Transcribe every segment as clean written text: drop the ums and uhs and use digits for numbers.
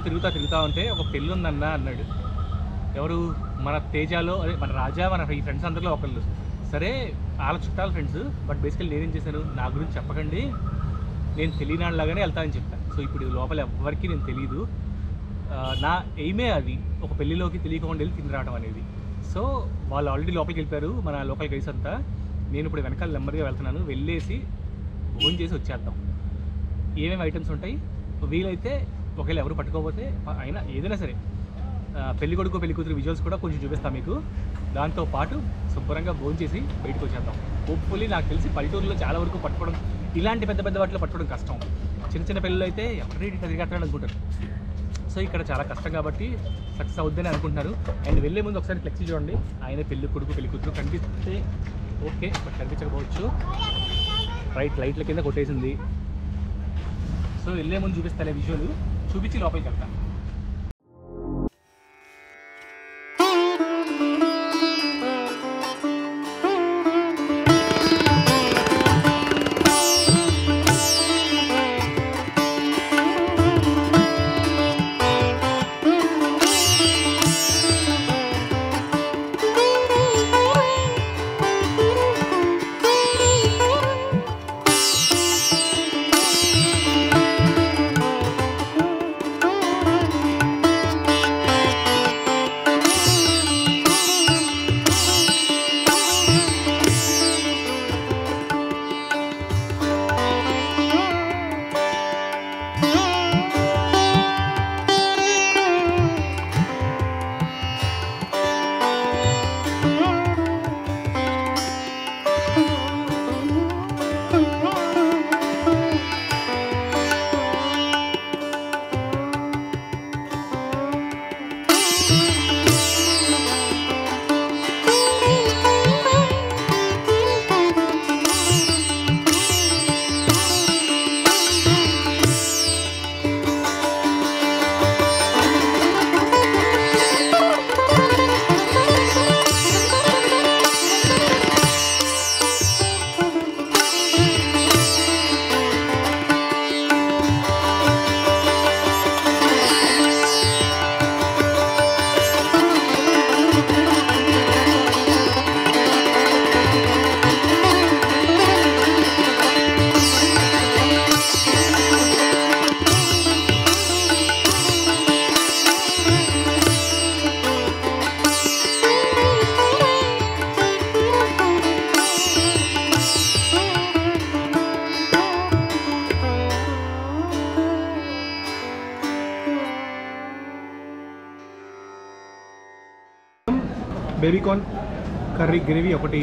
తిరుగుతా ఉంటే ఒక పెళ్ళి ఉందన్న అన్నాడు. ఎవరు? మన తేజాలో, అదే మన రాజా, మన ఈ ఫ్రెండ్స్ అందరిలో ఒకళ్ళు. సరే వాళ్ళ చుట్టాల ఫ్రెండ్స్, బట్ బేసికల్లీ నేనేం చేశాను, నా గురించి చెప్పకండి, నేను తెలియనాళ్ళలాగానే వెళ్తానని చెప్పాను. సో ఇప్పుడు లోపల ఎవరికి నేను తెలియదు. నా ఎయిమే అది, ఒక పెళ్ళిలోకి తెలియకుండా వెళ్ళి తిని రావడం అనేది. సో వాళ్ళు ఆల్రెడీ లోపలికి వెళ్ళిపోయారు, మన లోకల్ గైస్ అంతా. నేను ఇప్పుడు వెనకాల నెమ్మదిగా వెళ్తున్నాను, వెళ్ళేసి ఫోన్ చేసి వచ్చేద్దాం. ఏమేమి ఐటమ్స్ ఉంటాయి, వీలైతే ఒకవేళ ఎవరు పట్టుకోకపోతే అయినా ఏదైనా సరే పెళ్లి కొడుకు పెళ్లి కూతురు విజువల్స్ కూడా కొంచెం చూపిస్తాను మీకు. దాంతోపాటు శుభ్రంగా భోజనం చేసి బయటకు వచ్చేద్దాం. హోప్ఫుల్లీ నాకు తెలిసి పల్లెటూరులో చాలా వరకు పట్టుకోవడం, ఇలాంటి పెద్ద పెద్ద వాటిలో పట్టుకోవడం కష్టం. చిన్న చిన్న పెళ్ళిలో అయితే ఎవరి తిరిగట్టాలని అనుకుంటారు. సో ఇక్కడ చాలా కష్టం కాబట్టి సక్సెస్ అవుద్దని అనుకుంటున్నారు. అండ్ వెళ్ళే ముందు ఒకసారి ఫ్లెక్సీ చూడండి, ఆయన పెళ్లి కొడుకు పెళ్లి కూతురు కనిపిస్తే ఓకే, బట్ కనిపించకపోవచ్చు. లైట్ల కింద కొట్టేసింది. సో వెళ్ళే ముందు చూపిస్తానే విజువల్, చూపించి లోపలికి వెళ్తాను. బేబీ కార్న్ కర్రీ గ్రేవీ ఒకటి,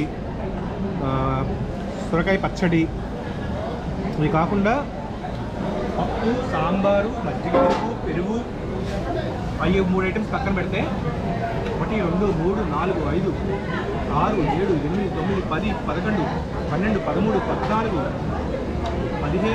సొరకాయ పచ్చడి, ఇవి కాకుండా పప్పు, సాంబారు, మజ్జిగ, పెరుగు, అవి 3 ఐటమ్స్ పక్కన పెడితే 1 2 3 4 5 6 7 8 9 10 11 12 13 14 15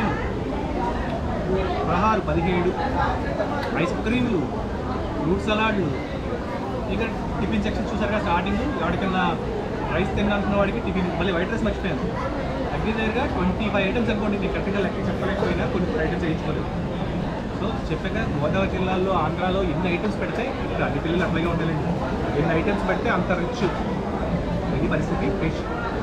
16 17 ఐస్ క్రీమ్లు, ఫ్రూట్ సలాడ్లు. ఇక్కడ టిఫిన్ సెక్షన్ చూసారుగా, స్టార్టింగ్ ఎవరికన్నా రైస్ తిన్నానుకున్న వాడికి టిఫిన్, మళ్ళీ వైట్ రైస్ మర్చిపోయాను. దగ్గరగా 25 ఐటమ్స్ అనుకోండి, నేను కరెక్ట్గా లెక్క చెప్పలేకపోయినా కొన్ని ఐటమ్స్ వేయించుకోలేదు. సో చెప్పాక గోదావరి జిల్లాలో, ఆంధ్రాలో ఎన్ని ఐటమ్స్ పెడితే ఇక్కడ అన్ని పిల్లలు అట్లాగే ఉండాలండి. ఎన్ని ఐటమ్స్ పెడితే అంత రిచ్, ఇది పరిస్థితి fish.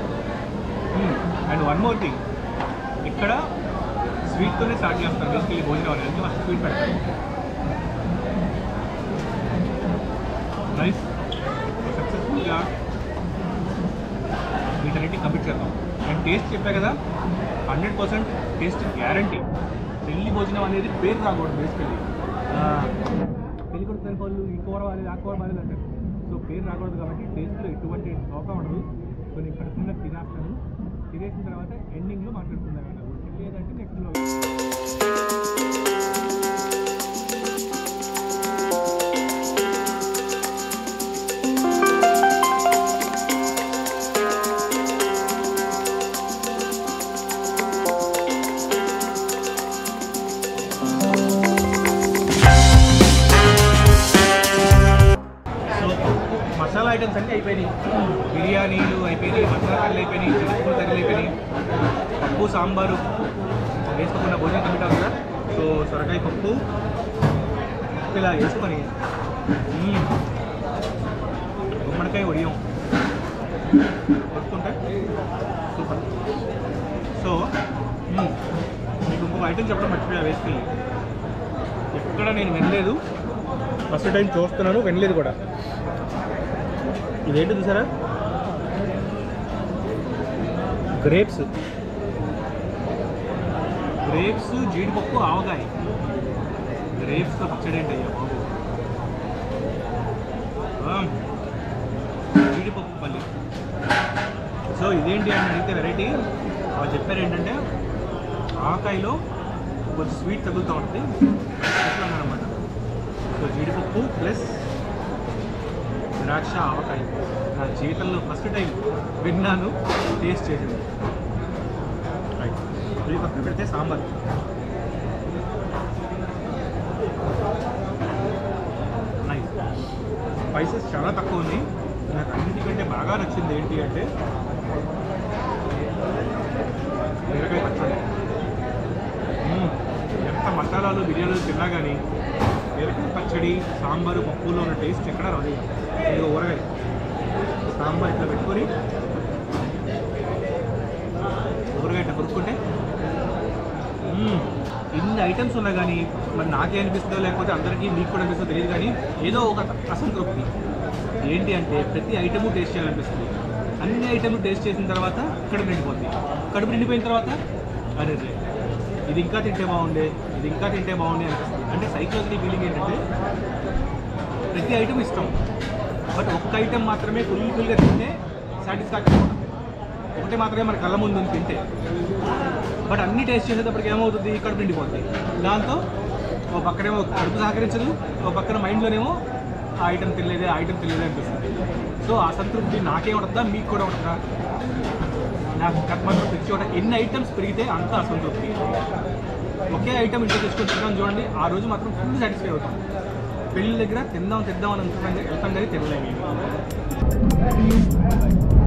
And one more thing, ఇక్కడ స్వీట్తోనే స్టార్ట్ చేస్తారు బేసికలీ భోజనం అనేది, ఫస్ట్ స్వీట్ పెడతారు. నైస్. సక్సెస్ఫుల్గా వీటన్నిటిని కంప్లీట్ చేద్దాం. అండ్ టేస్ట్ చెప్పా కదా, 100% టేస్ట్ గ్యారంటీ. పెళ్లి భోజనం అనేది పేరు రాకూడదు. బేసికలీ పెళ్లి కొడుకు వాళ్ళు ఈ కూర వాళ్ళు ఆ కూర వాళ్ళు అంటారు. సో పేరు రాకూడదు కాబట్టి టేస్ట్లో ఎటువంటి లోపం ఉండదు. సో నేను కడుపున్న తినేస్తాను. తినేసిన తర్వాత ఎండింగ్లో మాట్లాడుతున్నాను. లేదంటే నెక్స్ట్లో ఐటమ్స్ అన్నీ అయిపోయినాయి. బిర్యానీలు అయిపోయినాయి, మసాలా కర్రీలు అయిపోయినాయి, చిక్కుడు కర్రీలు అయిపోయినాయి, పప్పు సాంబారు వేసుకోకుండా భోజనం కంప్లీట్ అవుతుందా. సో సొరకాయ పప్పు, ఇలా వేసుకొని గుమ్మడికాయ వడియం వస్తుంటే సూపర్. సో మీకు ఇంకొక ఐటెం చెప్పడం మర్చిపోయా వేసుకెళ్ళి. ఎక్కడ నేను వినలేదు, ఫస్ట్ టైం చూస్తున్నాను, వినలేదు కూడా. ఇదేంటి చూసారా? గ్రేప్స్, జీడిపప్పు, ఆవకాయ. గ్రేప్స్తో పచ్చడి ఏంటయ్యా బాబు, జీడిపప్పు పల్లి. సో ఇదేంటి అని అడిగితే వెరైటీ వాళ్ళు చెప్పారు ఏంటంటే ఆవకాయలో కొంచెం స్వీట్ తగులుతూ ఉంటుంది అనమాట. సో జీడిపప్పు ప్లస్ ద్రాక్ష ఆవకాయ నా జీవితంలో ఫస్ట్ టైం విన్నాను, టేస్ట్ చేసింది. ఇది పక్కన పెడితే సాంబార్. నైస్. స్పైసెస్ చాలా తక్కువ ఉంది. నాకు అన్నిటికంటే బాగా నచ్చింది ఏంటి అంటే బీరకాయ పచ్చడి. ఎంత మసాలాలు బిర్యానీలు తిన్నా కానీ బీరకాయ పచ్చడి, సాంబారు, పప్పులో ఉన్న టేస్ట్ ఎక్కడ రాదు. ఇది ఊరగాయ సాంబార్ ఇట్లా పెట్టుకొని ఊరగాయ ఇట్లా కొనుక్కుంటే ఇన్ని ఐటమ్స్ ఉన్నా కానీ మరి నాకే అనిపిస్తుందో లేకపోతే అందరికీ మీకు కూడా అనిపిస్తుందో తెలియదు కానీ ఏదో ఒక అసంతృప్తి. ఏంటి అంటే ప్రతి ఐటము టేస్ట్ చేయాలనిపిస్తుంది. అన్ని ఐటమ్లు టేస్ట్ చేసిన తర్వాత కడుపు నిండిపోతుంది. కడుపు నిండిపోయిన తర్వాత అరే ఇది ఇంకా తింటే బాగుండే, ఇది ఇంకా తింటే బాగుండే అనిపిస్తుంది. అంటే సైకలాజికల్ ఫీలింగ్ ఏంటంటే ప్రతి ఐటమ్ ఇష్టం, బట్ ఒక్క ఐటమ్ మాత్రమే ఫుల్గా తింటే సాటిస్ఫాక్షన్ ఉంటుంది. ఒకటే మాత్రమే మన కళ్ళ ముందు తింటే, బట్ అన్నీ టేస్ట్ చేసేటప్పటికి ఏమవుతుంది, కడుపు నిండిపోతుంది. దాంతో ఓ పక్కనేమో కడుపు సహకరించదు, ఓ పక్కన మైండ్లోనేమో ఆ ఐటమ్ తినలేదే అనిపిస్తుంది. సో ఆ సంతృప్తి నాకే ఉంటుందా, మీకు కూడా ఉంటుందా? నాకు మాత్రం ప్రతి చోట ఎన్ని ఐటమ్స్ పెరిగితే అంత అసంతృప్తి. ఒకే ఐటమ్ ఇంట్లో తెచ్చుకొని తిన్నాను చూడండి, ఆ రోజు మాత్రం ఫుల్ సాటిస్ఫై అవుతాం. పెళ్ళి దగ్గర తిందాం అని అనుకుంటాం, వెళ్తాం కానీ తినలేము.